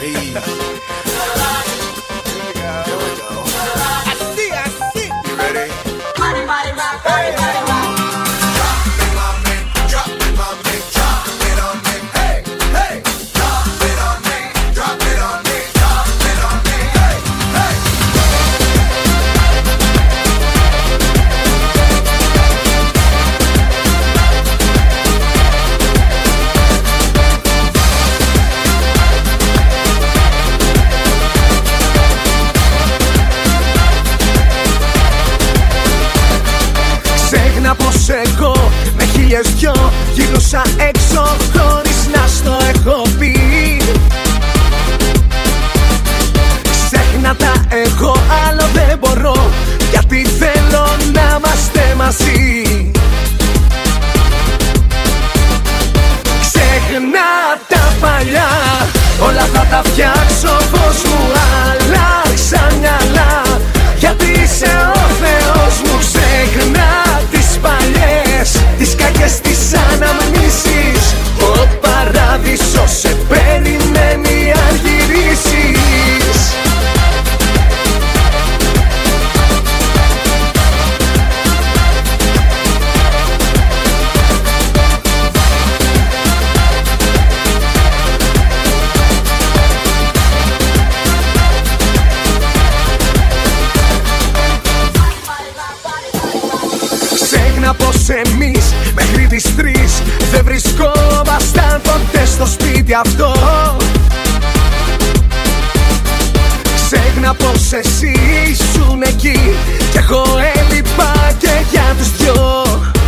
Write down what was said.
breathe. Here we go. I see. You ready? Body, body, rock, body, body, rock. Πως εγώ με χίλιες δυο γύρωσα έξω χωρίς να στο έχω πει. Ξέχνα τα εγώ, άλλο δεν μπορώ, γιατί θέλω να είμαστε μαζί. Ξέχνα τα παλιά, όλα θα τα φτιάξω πως μου άλλαξα μυαλά, γιατί είσαι ο Θεός μου. Ξέχνα τις παλιές, τις κακές τις αναμνήσεις. Ο παράδεισος σε περιμένει αν γυρίσεις. Ξέχνα πως εμείς μέχρι τις 3 δεν βρισκόμασταν ποτέ στο σπίτι αυτό. Ξέχνα πως εσύ ήσουν εκεί κι εγώ έλειπα και για τους δυο.